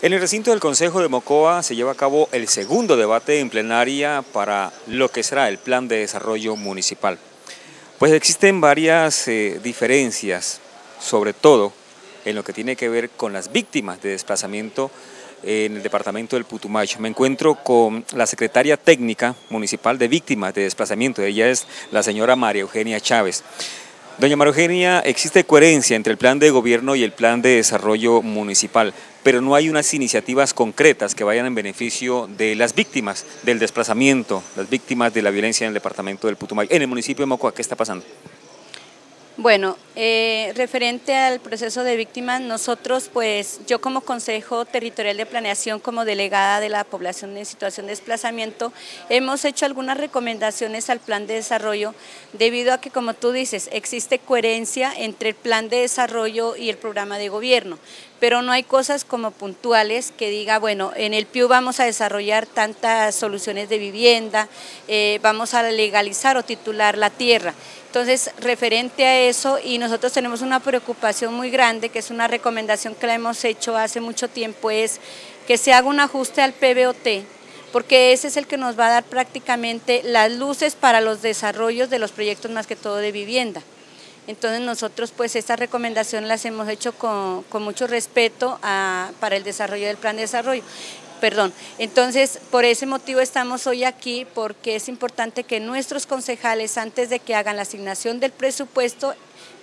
En el recinto del Concejo de Mocoa se lleva a cabo el segundo debate en plenaria para lo que será el Plan de Desarrollo Municipal. Pues existen varias diferencias, sobre todo en lo que tiene que ver con las víctimas de desplazamiento en el departamento del Putumayo. Me encuentro con la secretaria técnica municipal de víctimas de desplazamiento, ella es la señora María Eugenia Chávez. Doña María Eugenia, existe coherencia entre el plan de gobierno y el plan de desarrollo municipal, pero no hay unas iniciativas concretas que vayan en beneficio de las víctimas del desplazamiento, las víctimas de la violencia en el departamento del Putumayo. En el municipio de Mocoa, ¿qué está pasando? Bueno, referente al proceso de víctimas, nosotros, pues yo como Consejo Territorial de Planeación, como delegada de la población en situación de desplazamiento, hemos hecho algunas recomendaciones al plan de desarrollo, debido a que, como tú dices, existe coherencia entre el plan de desarrollo y el programa de gobierno, pero no hay cosas como puntuales que diga, bueno, en el PIU vamos a desarrollar tantas soluciones de vivienda, vamos a legalizar o titular la tierra. Entonces, referente a eso, y nosotros tenemos una preocupación muy grande, que es una recomendación que la hemos hecho hace mucho tiempo, es que se haga un ajuste al PBOT, porque ese es el que nos va a dar prácticamente las luces para los desarrollos de los proyectos, más que todo de vivienda. Entonces nosotros pues esta recomendación las hemos hecho con mucho respeto para el desarrollo del plan de desarrollo. Entonces por ese motivo estamos hoy aquí, porque es importante que nuestros concejales, antes de que hagan la asignación del presupuesto,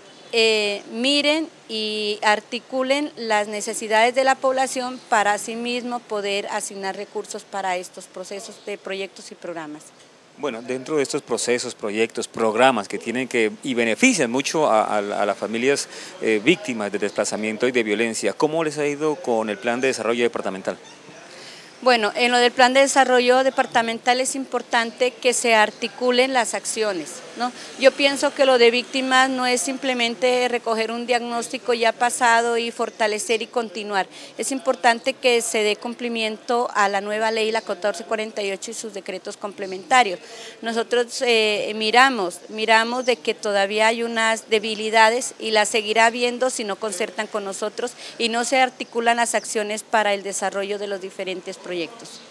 miren y articulen las necesidades de la población para asimismo poder asignar recursos para estos procesos de proyectos y programas. Bueno, dentro de estos procesos, proyectos, programas que tienen y benefician mucho a las familias víctimas de desplazamiento y de violencia, ¿cómo les ha ido con el plan de desarrollo departamental? Bueno, en lo del plan de desarrollo departamental es importante que se articulen las acciones, ¿no? Yo pienso que lo de víctimas no es simplemente recoger un diagnóstico ya pasado y fortalecer y continuar. Es importante que se dé cumplimiento a la nueva ley, la 1448 y sus decretos complementarios. Nosotros miramos de que todavía hay unas debilidades y las seguirá habiendo si no concertan con nosotros y no se articulan las acciones para el desarrollo de los diferentes proyectos.